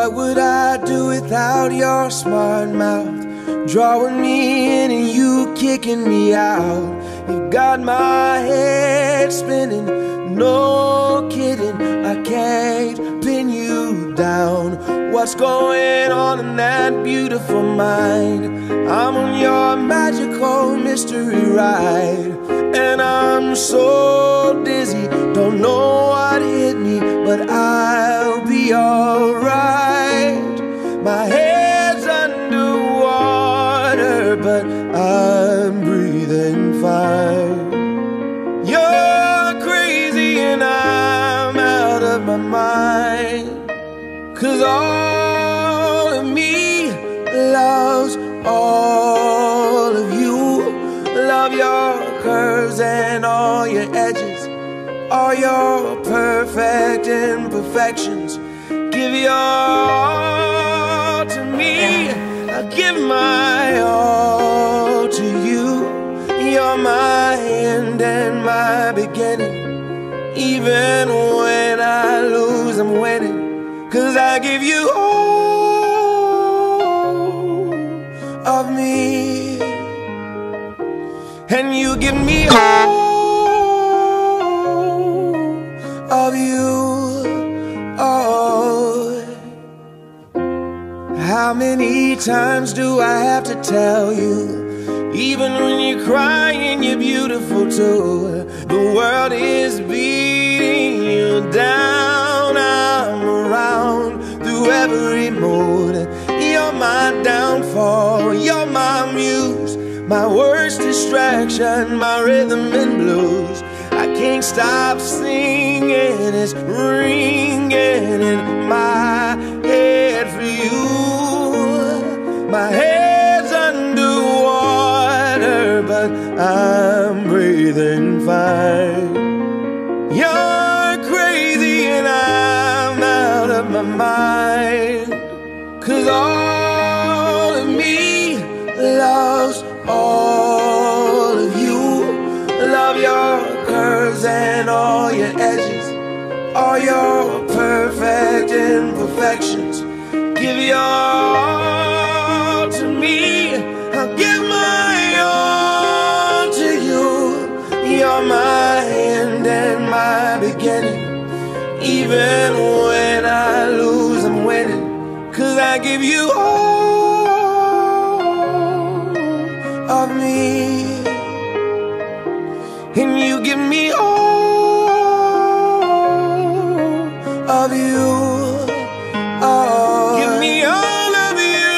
What would I do without your smart mouth, drawing me in and you kicking me out? You got my head spinning, no kidding, I can't pin you down. What's going on in that beautiful mind? I'm on your magical mystery ride, and I'm so dizzy, don't know what hit me, but I'll be alright. My head's underwater, but I'm breathing fine. You're crazy and I'm out of my mind, 'cause all of me loves all of you. Love your curves and all your edges, all your perfect imperfections. Give your all to me, I give my all to you. You're my end and my beginning. Even when I lose, I'm winning, 'cause I give you all of me, and you give me all of you. Oh, how many times do I have to tell you? Even when you're crying, you're beautiful too. The world is beating you down. I'm around through every mood. You're my downfall, you're my muse, my worst distraction, my rhythm and blues. I can't stop singing, it's ringing in my head for you. My head's underwater, but I'm breathing fine. You're crazy and I'm out of my mind, 'cause all of me loves all of you. Love your curves and all your edges, all your perfect imperfections. Give your all to me, I'll give my all to you. You're my end and my beginning. Even when I lose, I'm winning, 'cause I give you all of me, and you give me all of you. Oh, give me all of you.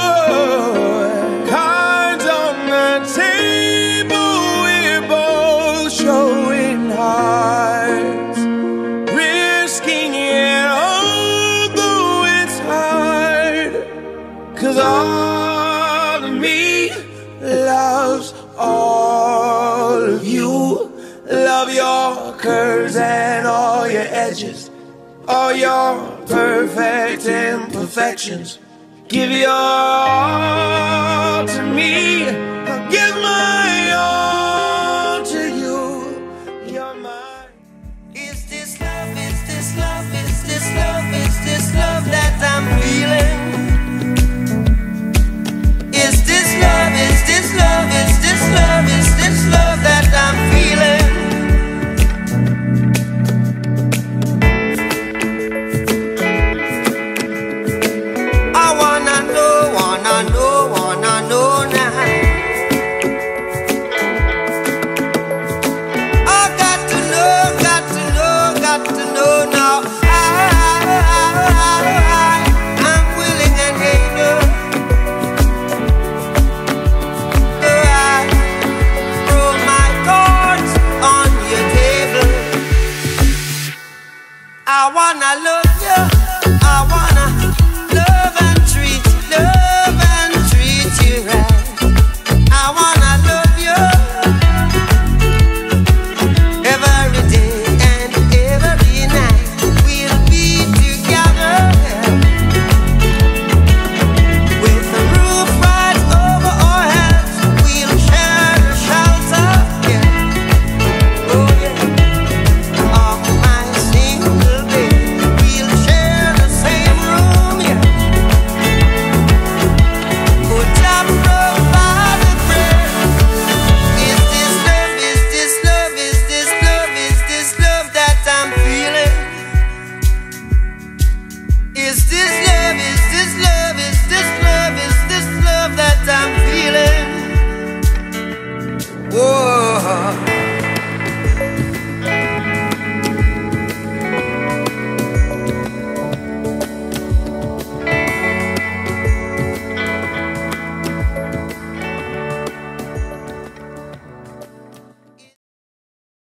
Cards on the table, we're both showing hearts, risking it although it's hard, 'cause all of me loves all of you. Love your curves and all your edges, all your perfect imperfections. Give your all to me, I'll give my all to you. You're mine. Is this love, is this love, is this love, is this love that I'm feeling? Is this love, is this love, is this love, is this love that I'm feeling? I wanna know now. I got to know now. I'm willing and able. So I throw my cards on your table. I wanna love you.